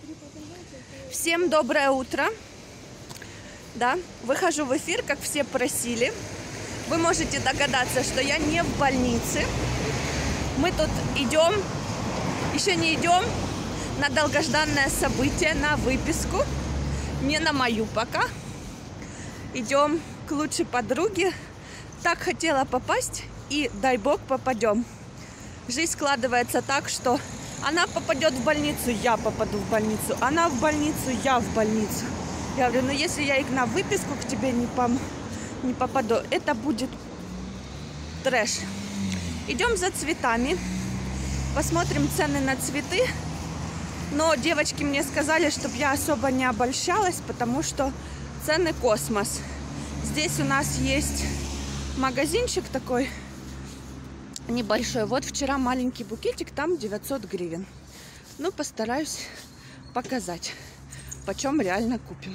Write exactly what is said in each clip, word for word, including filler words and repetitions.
Всем доброе утро. Да, выхожу в эфир, как все просили. Вы можете догадаться, что я не в больнице. Мы тут идем, еще не идем на долгожданное событие, на выписку. Не на мою пока. Идем к лучшей подруге. Так хотела попасть, и дай бог попадем. Жизнь складывается так, что она попадет в больницу, я попаду в больницу. Она в больницу, я в больницу. Я говорю, ну если я и на выписку к тебе не, пом... не попаду, это будет трэш. Идем за цветами. Посмотрим цены на цветы. Но девочки мне сказали, чтобы я особо не обольщалась, потому что цены космос. Здесь у нас есть магазинчик такой небольшой. Вот вчера маленький букетик, там девятьсот гривен. Ну, постараюсь показать, почем реально купим.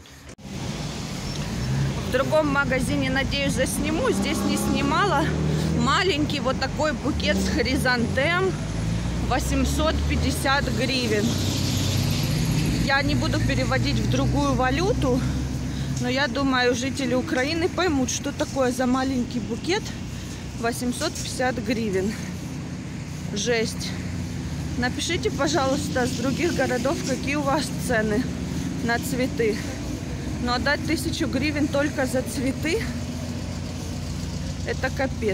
В другом магазине, надеюсь, засниму. Здесь не снимала. Маленький вот такой букет с хризантем. восемьсот пятьдесят гривен. Я не буду переводить в другую валюту, но я думаю, жители Украины поймут, что такое за маленький букет восемьсот пятьдесят гривен. Жесть. Напишите, пожалуйста, с других городов, какие у вас цены на цветы. Но отдать тысячу гривен только за цветы — это капец.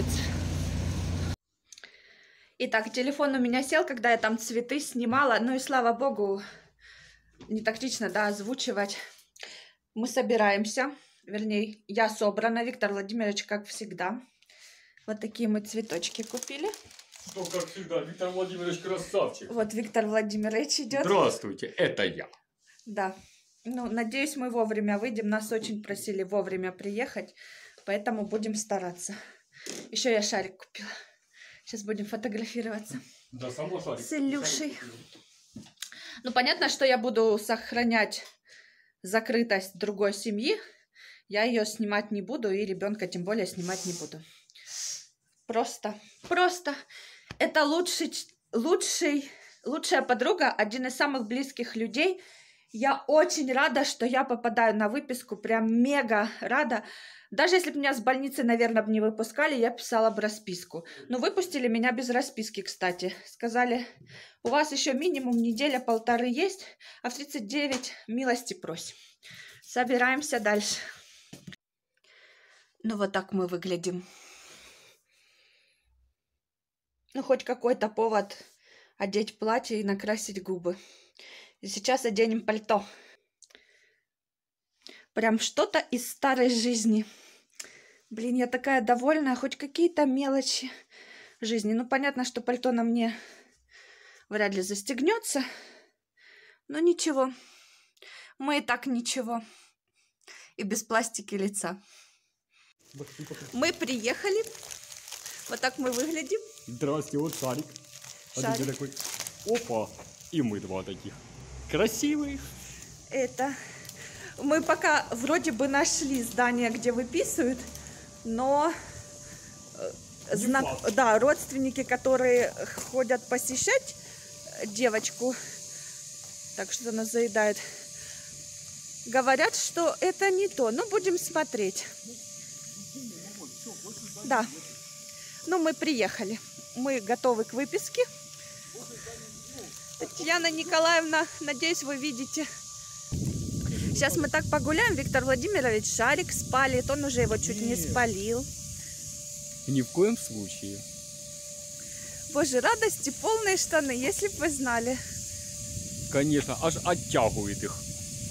Итак, телефон у меня сел, когда я там цветы снимала. Ну и слава богу, не тактично, да, озвучивать. Мы собираемся. Вернее, я собрана. Виктор Владимирович, как всегда. Вот такие мы цветочки купили. Ну, как всегда, Виктор Владимирович красавчик. Вот Виктор Владимирович идет. Здравствуйте, это я. Да. Ну, надеюсь, мы вовремя выйдем. Нас очень просили вовремя приехать, поэтому будем стараться. Еще я шарик купила. Сейчас будем фотографироваться. Да, само шарик. С Илюшей. Ну, понятно, что я буду сохранять закрытость другой семьи. Я ее снимать не буду, и ребенка тем более снимать не буду. Просто, просто. Это лучший, лучший, лучшая подруга, один из самых близких людей. Я очень рада, что я попадаю на выписку. Прям мега рада. Даже если бы меня с больницы, наверное, бы не выпускали, я писала бы расписку. Но выпустили меня без расписки, кстати. Сказали, у вас еще минимум неделя-полторы есть, а в тридцать девять милости просим. Собираемся дальше. Ну, вот так мы выглядим. Ну, хоть какой-то повод одеть платье и накрасить губы. И сейчас оденем пальто. Прям что-то из старой жизни. Блин, я такая довольная. Хоть какие-то мелочи жизни. Ну, понятно, что пальто на мне вряд ли застегнется. Но ничего. Мы и так ничего. И без пластики лица. Мы приехали. Вот так мы выглядим. Здравствуйте, вот шарик. Шарик. А такой, опа. И мы два таких. Красивые. Это... Мы пока вроде бы нашли здание, где выписывают, но знак... да, родственники, которые ходят посещать девочку, так что она заедает, говорят, что это не то. Ну, будем смотреть. Да. Ну, мы приехали. Мы готовы к выписке. Татьяна Николаевна, надеюсь, вы видите. Сейчас мы так погуляем. Виктор Владимирович шарик спалит. Он уже его чуть не спалил. Ни в коем случае. Боже, радости полные штаны, если бы вы знали. Конечно, аж оттягивает их.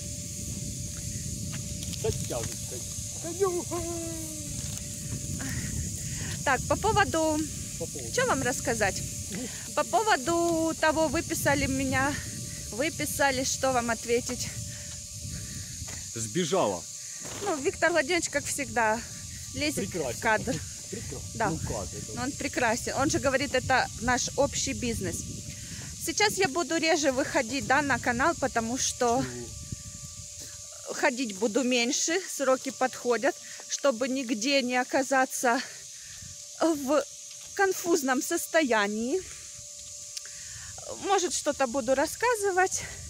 Так, по поводу... По поводу... Что вам рассказать? По поводу того, выписали меня, выписали, что вам ответить? Сбежала. Ну, Виктор Владимирович, как всегда, лезет прекрасен. В кадр. Прекрасен. Да, ну, как это? он прекрасен. Он же говорит, это наш общий бизнес. Сейчас я буду реже выходить, да, на канал, потому что Чего? ходить буду меньше, сроки подходят, чтобы нигде не оказаться в конфузном состоянии. Может, что-то буду рассказывать.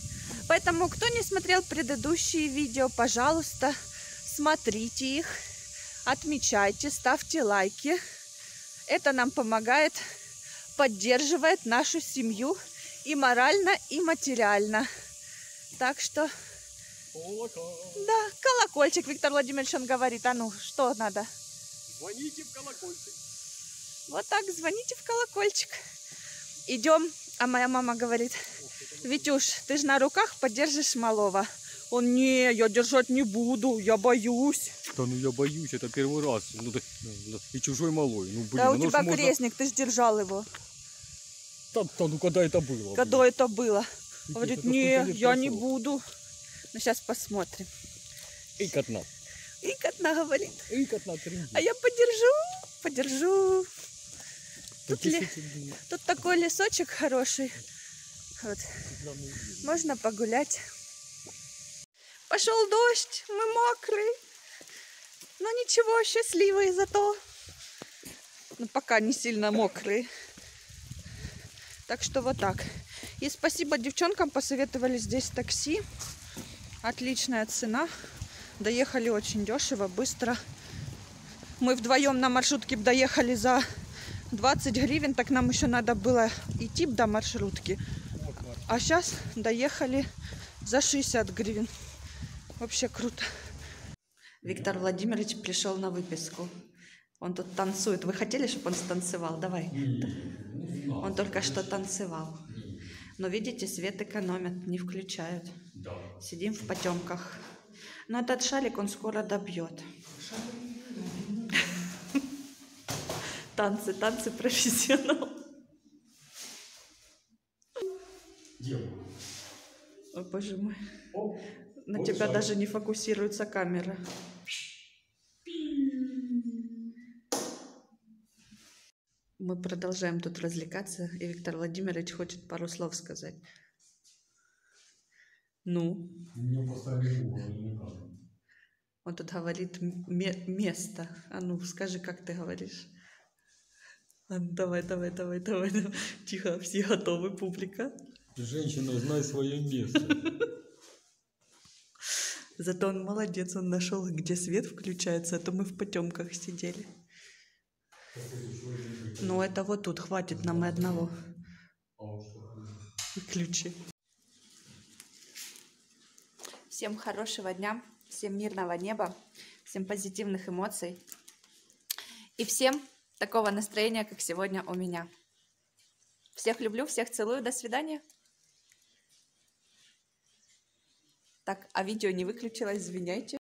Поэтому, кто не смотрел предыдущие видео, пожалуйста, смотрите их, отмечайте, ставьте лайки. Это нам помогает, поддерживает нашу семью и морально, и материально. Так что... Колокол. Да, колокольчик, Виктор Владимирович, он говорит. А ну, что надо? Звоните в колокольчик. Вот так, звоните в колокольчик. Идем. А моя мама говорит: Витюш, ты же на руках поддержишь малого. Он: не, я держать не буду, я боюсь. Да ну я боюсь, это первый раз. Ну, да, да, и чужой малой. Ну, блин, Да у оно тебя ж можно... крестник, ты же держал его. Да, да, ну когда это было? Когда блин? это было? Витюш, Говорит: это не, сколько лет я не прошло? буду. Ну, сейчас посмотрим. Эй, котна. И котна говорит: Эй, котна, тренди. а я подержу, подержу. Тут, ли... Тут такой лесочек хороший. Вот. Можно погулять. Пошел дождь, мы мокрые. Но ничего, счастливые зато. Ну, пока не сильно мокрые. Так что вот так. И спасибо девчонкам, посоветовали здесь такси. Отличная цена. Доехали очень дешево, быстро. Мы вдвоем на маршрутке доехали за двадцать гривен, так нам еще надо было идти до маршрутки. А сейчас доехали за шестьдесят гривен. Вообще круто. Виктор Владимирович пришел на выписку. Он тут танцует. Вы хотели, чтобы он станцевал? Давай. Он только что танцевал. Но видите, свет экономят, не включают. Сидим в потемках. Но этот шарик он скоро добьет. Танцы, танцы профессионал. О, боже мой. На тебя даже не фокусируется камера. Мы продолжаем тут развлекаться, и Виктор Владимирович хочет пару слов сказать. Ну? Он тут говорит место. А ну, скажи, как ты говоришь. А, давай, давай, давай, давай, давай. Тихо, все готовы, публика. Женщина, знай свое место. Зато он молодец, он нашел, где свет включается, а то мы в потемках сидели. Ну, это вот тут, хватит нам и одного. Ключи. Всем хорошего дня, всем мирного неба, всем позитивных эмоций. И всем такого настроения, как сегодня у меня. Всех люблю, всех целую, до свидания. Так, а видео не выключилось, извиняйте.